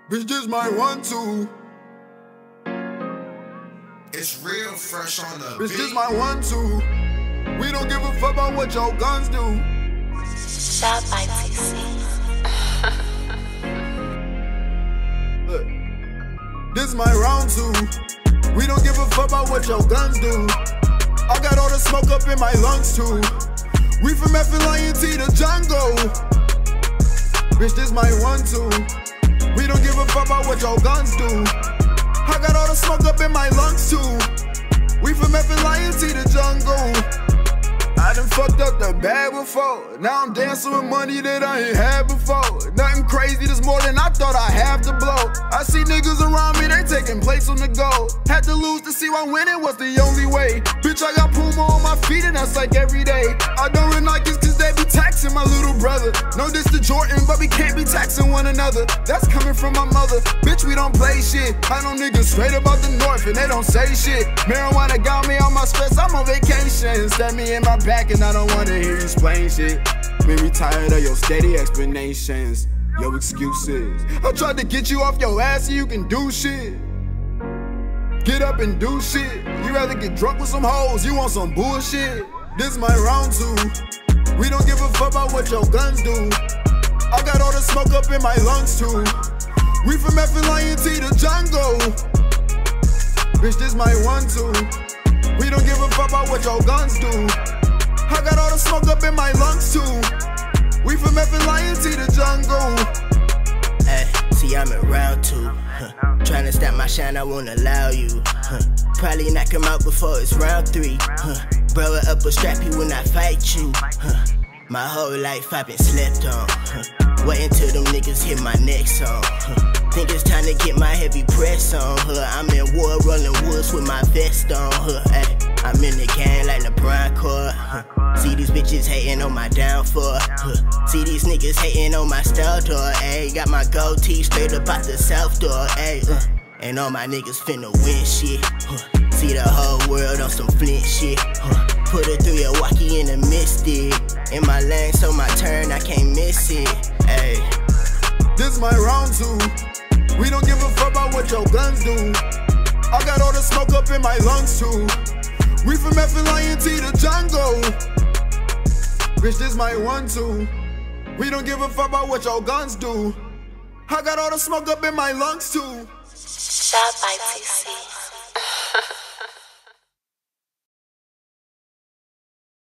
Bitch, this my 1-2. It's real fresh on the Bitch, beat. this my 1-2. We don't give a fuck about what your guns do. Shot by TC. Look, this my round 2. We don't give a fuck about what your guns do. I got all the smoke up in my lungs too. We from FLINT to jungle. Bitch, this my 1-2. We don't give a fuck about what your guns do. I got all the smoke up in my lungs too. We from FLINT to jungle. I done fucked up the bag before. Now I'm dancing with money that I ain't had before. Nothing crazy, this more than I thought I have to blow. I see niggas around me, they taking place on the go. Had to lose to see why winning was the only way. Bitch, I got Puma on my feet and that's like every day. I don't wear Nikes cause they be taxing my little brother. No diss to Jordan, but we can't be taxing one another. That's coming from my mother. Bitch, we don't play shit. I know niggas straight about the north and they don't say shit. Marijuana got me on my stress, I'm on vacation. Stab me in my back and I don't wanna hear you explain shit. Made me tired of your steady explanations, your excuses. I tried to get you off your ass so you can do shit. Get up and do shit. You rather get drunk with some hoes, you want some bullshit. This my round 2. We don't give a fuck about what your guns do. I got all the smoke up in my lungs too. We from FLINT to jungle. Bitch, this my 1-2. We don't give a fuck about what your guns do. I got all the smoke up in my lungs too. We from FLINT to jungle. Ay, see, I'm in round 2. Tryna stop my shine, I won't allow you. Probably knock him out before it's round 3. Bro, up a strap, he will not fight you. My whole life I've been slept on. Waiting till them niggas hit my next song. Think it's time to get my heavy press on. I'm in war, rolling woods with my vest on. Ay, I'm in the game like LeBron Court. See these bitches hating on my downfall. See these niggas hating on my style door. Ayy, got my gold tee straight up out the south door. Ayy, and all my niggas finna win shit. See the whole world on some Flint shit. Put it through your walkie in the mystic. In my lane, so my turn, I can't miss it. Ayy, this my round 2. We don't give a fuck about what your guns do. I got all the smoke up in my lungs too. We from FLINT to jungle. Bitch, this my 1-2. We don't give a fuck about what your guns do. I got all the smoke up in my lungs too. Shot by TC.